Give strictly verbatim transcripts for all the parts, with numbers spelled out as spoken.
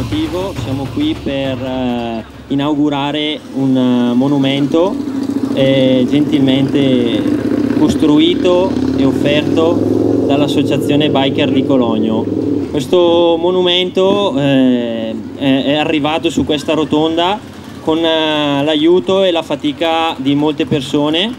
motivo, siamo qui per eh, inaugurare un uh, monumento eh, gentilmente costruito e offerto dall'Associazione Biker di Cologno. Questo monumento eh, è arrivato su questa rotonda con uh, l'aiuto e la fatica di molte persone,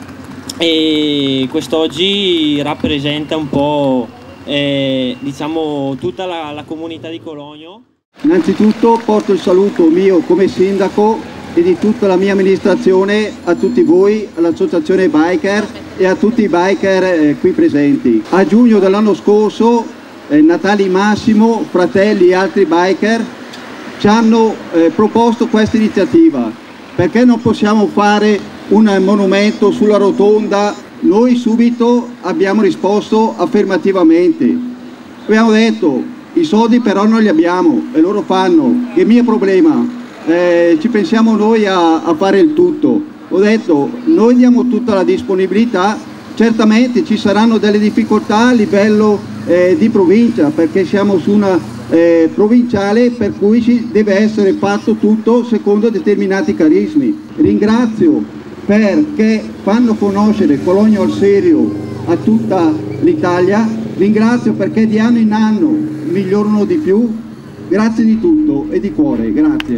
e quest'oggi rappresenta un po' eh, diciamo tutta la, la comunità di Cologno. Innanzitutto porto il saluto mio come sindaco e di tutta la mia amministrazione a tutti voi, all'associazione Biker e a tutti i biker eh, qui presenti. A giugno dell'anno scorso eh, Natali Massimo, Fratelli e altri biker ci hanno eh, proposto questa iniziativa. Perché non possiamo fare un monumento sulla rotonda? Noi subito abbiamo risposto affermativamente. Abbiamo detto: i soldi però non li abbiamo, e loro fanno, che mio problema, eh, ci pensiamo noi a, a fare il tutto. Ho detto: noi diamo tutta la disponibilità, certamente ci saranno delle difficoltà a livello eh, di provincia, perché siamo su una eh, provinciale, per cui ci deve essere fatto tutto secondo determinati carismi. Ringrazio perché fanno conoscere Cologno al serio a tutta l'Italia, ringrazio perché di anno in anno migliorano di più. Grazie di tutto e di cuore, grazie.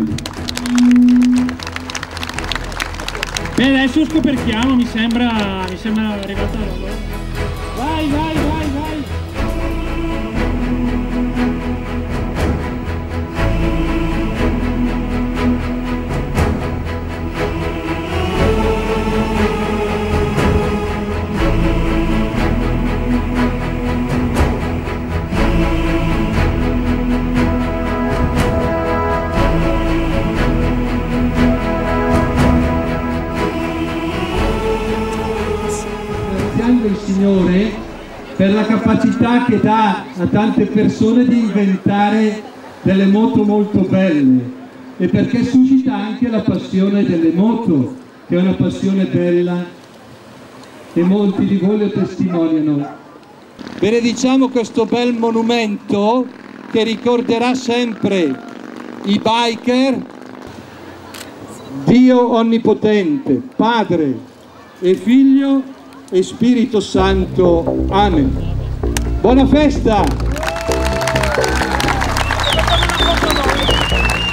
Beh, adesso scoperchiamo, mi sembra, mi sembra arrivata l'ora. Vai, vai, vai, vai. Il Signore per la capacità che dà a tante persone di inventare delle moto molto belle, e perché suscita anche la passione delle moto, che è una passione bella e molti di voi lo testimoniano. Benediciamo questo bel monumento che ricorderà sempre i biker, Dio Onnipotente, Padre e Figlio e Spirito Santo. Amen. Buona festa!